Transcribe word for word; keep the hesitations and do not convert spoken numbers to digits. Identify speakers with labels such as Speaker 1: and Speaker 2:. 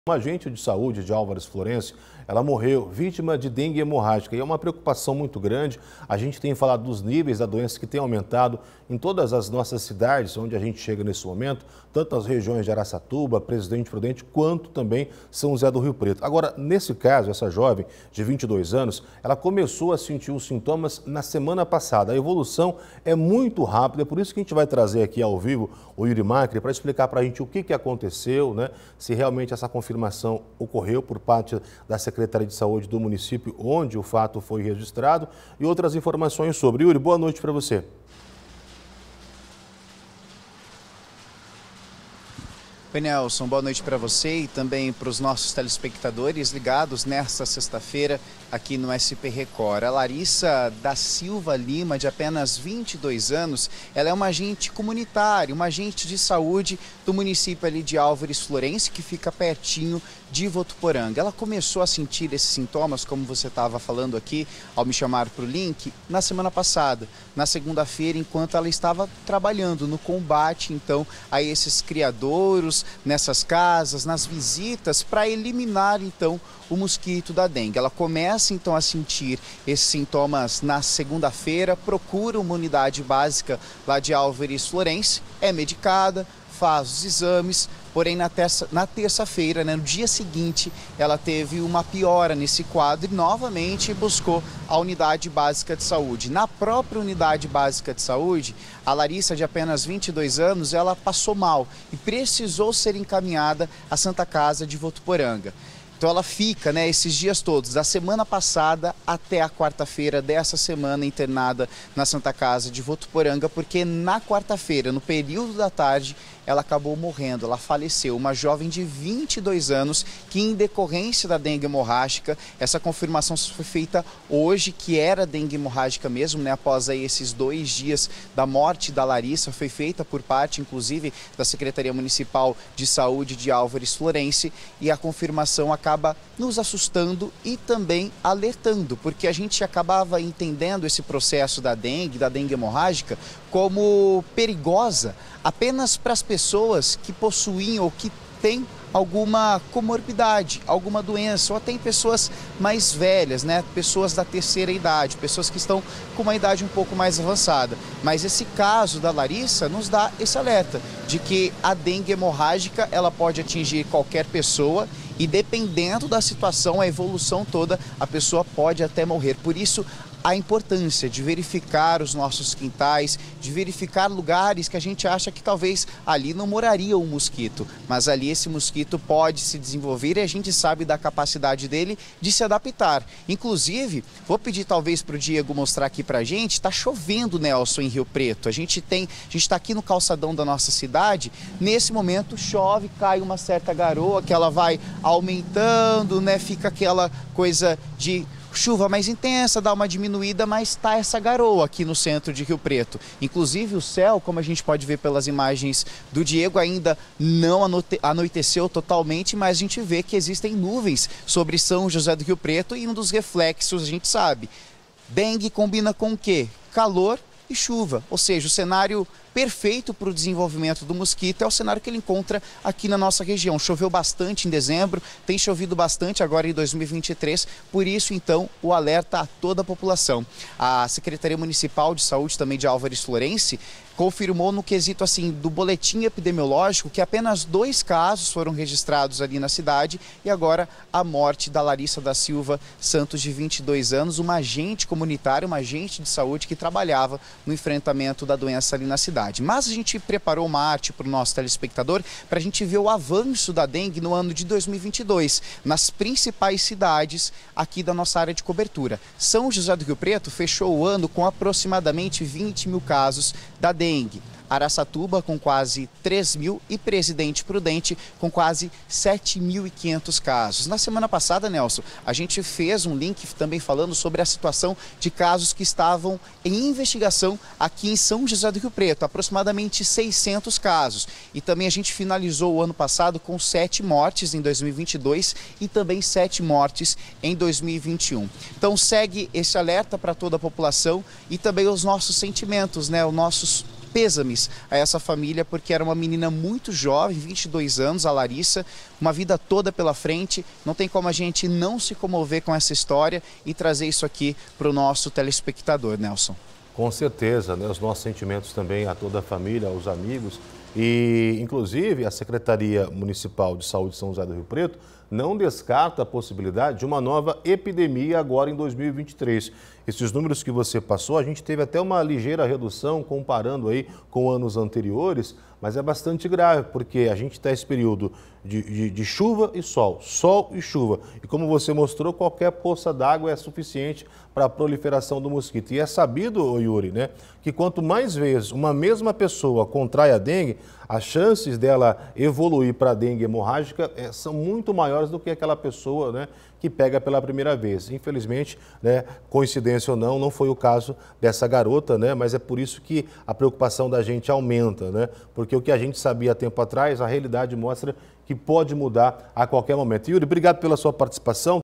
Speaker 1: Uma agente de saúde de Álvares Florence, ela morreu vítima de dengue hemorrágica e é uma preocupação muito grande. A gente tem falado dos níveis da doença que tem aumentado em todas as nossas cidades, onde a gente chega nesse momento, tanto as regiões de Araçatuba, Presidente Prudente, quanto também São José do Rio Preto. Agora, nesse caso, essa jovem de vinte e dois anos, ela começou a sentir os sintomas na semana passada. A evolução é muito rápida, é por isso que a gente vai trazer aqui ao vivo o Yuri Macri para explicar para a gente o que, que aconteceu, né? Se realmente essa confirmação ocorreu por parte da Secretaria de Saúde do município onde o fato foi registrado e outras informações sobre. Yuri, boa noite para você.
Speaker 2: Oi, Nelson, boa noite para você e também para os nossos telespectadores ligados nesta sexta-feira aqui no S P Record. A Larissa da Silva Lima, de apenas vinte e dois anos, ela é uma agente comunitária, uma agente de saúde do município ali de Álvares Florence, que fica pertinho de Votuporanga. Ela começou a sentir esses sintomas, como você estava falando aqui, ao me chamar para o link, na semana passada, na segunda-feira, enquanto ela estava trabalhando no combate, então, a esses criadouros, nessas casas, nas visitas, para eliminar, então, o mosquito da dengue. Ela começa, então, a sentir esses sintomas na segunda-feira, procura uma unidade básica lá de Álvares Florence, é medicada, faz os exames, porém na terça, na terça-feira, né, no dia seguinte, ela teve uma piora nesse quadro e novamente buscou a unidade básica de saúde. Na própria unidade básica de saúde, a Larissa, de apenas vinte e dois anos, ela passou mal e precisou ser encaminhada à Santa Casa de Votuporanga. Então ela fica, né, esses dias todos, da semana passada até a quarta-feira dessa semana, internada na Santa Casa de Votuporanga, porque na quarta-feira, no período da tarde, ela acabou morrendo, ela faleceu. Uma jovem de vinte e dois anos que, em decorrência da dengue hemorrágica, essa confirmação foi feita hoje, que era dengue hemorrágica mesmo, né, após aí esses dois dias da morte da Larissa, foi feita por parte, inclusive, da Secretaria Municipal de Saúde de Álvares Florence, e a confirmação acaba acaba nos assustando e também alertando, porque a gente acabava entendendo esse processo da dengue, da dengue hemorrágica, como perigosa apenas para as pessoas que possuíam ou que têm alguma comorbidade, alguma doença, ou até em pessoas mais velhas, né? Pessoas da terceira idade, pessoas que estão com uma idade um pouco mais avançada. Mas esse caso da Larissa nos dá esse alerta de que a dengue hemorrágica, ela pode atingir qualquer pessoa e, dependendo da situação, a evolução toda, a pessoa pode até morrer. Por isso, a importância de verificar os nossos quintais, de verificar lugares que a gente acha que talvez ali não moraria um mosquito, mas ali esse mosquito pode se desenvolver e a gente sabe da capacidade dele de se adaptar. Inclusive, vou pedir talvez para o Diego mostrar aqui para a gente, está chovendo, Nelson, em Rio Preto. A gente tem, a gente está aqui no calçadão da nossa cidade, nesse momento chove, cai uma certa garoa que ela vai aumentando, né? Fica aquela coisa de chuva mais intensa, dá uma diminuída, mas está essa garoa aqui no centro de Rio Preto. Inclusive o céu, como a gente pode ver pelas imagens do Diego, ainda não anoiteceu totalmente, mas a gente vê que existem nuvens sobre São José do Rio Preto e um dos reflexos, a gente sabe, dengue combina com o quê? Calor e chuva, ou seja, o cenário perfeito para o desenvolvimento do mosquito é o cenário que ele encontra aqui na nossa região. Choveu bastante em dezembro, tem chovido bastante agora em dois mil e vinte e três, por isso então o alerta a toda a população. A Secretaria Municipal de Saúde também de Álvares Florence confirmou no quesito assim do boletim epidemiológico que apenas dois casos foram registrados ali na cidade e agora a morte da Larissa da Silva Santos, de vinte e dois anos, uma agente comunitária, uma agente de saúde que trabalhava no enfrentamento da doença ali na cidade. Mas a gente preparou uma arte para o nosso telespectador para a gente ver o avanço da dengue no ano de dois mil e vinte e dois, nas principais cidades aqui da nossa área de cobertura. São José do Rio Preto fechou o ano com aproximadamente vinte mil casos da dengue. Araçatuba com quase três mil e Presidente Prudente com quase sete mil e quinhentos casos. Na semana passada, Nelson, a gente fez um link também falando sobre a situação de casos que estavam em investigação aqui em São José do Rio Preto, aproximadamente seiscentos casos. E também a gente finalizou o ano passado com sete mortes em dois mil e vinte e dois e também sete mortes em dois mil e vinte e um. Então segue esse alerta para toda a população e também os nossos sentimentos, né, os nossos pêsames a essa família, porque era uma menina muito jovem, vinte e dois anos, a Larissa, uma vida toda pela frente. Não tem como a gente não se comover com essa história e trazer isso aqui para o nosso telespectador, Nelson.
Speaker 1: Com certeza, né? Os nossos sentimentos também a toda a família, aos amigos e, inclusive, a Secretaria Municipal de Saúde de São José do Rio Preto não descarta a possibilidade de uma nova epidemia agora em dois mil e vinte e três. Esses números que você passou, a gente teve até uma ligeira redução comparando aí com anos anteriores, mas é bastante grave, porque a gente está esse período de, de, de chuva e sol, sol e chuva. E como você mostrou, qualquer poça d'água é suficiente para a proliferação do mosquito. E é sabido, Yuri, né, que quanto mais vezes uma mesma pessoa contrai a dengue, as chances dela evoluir para a dengue hemorrágica é, são muito maiores do que aquela pessoa, né, que pega pela primeira vez. Infelizmente, né, coincidência ou não, não foi o caso dessa garota, né, mas é por isso que a preocupação da gente aumenta, né, porque o que a gente sabia há tempo atrás, a realidade mostra que pode mudar a qualquer momento. Yuri, obrigado pela sua participação.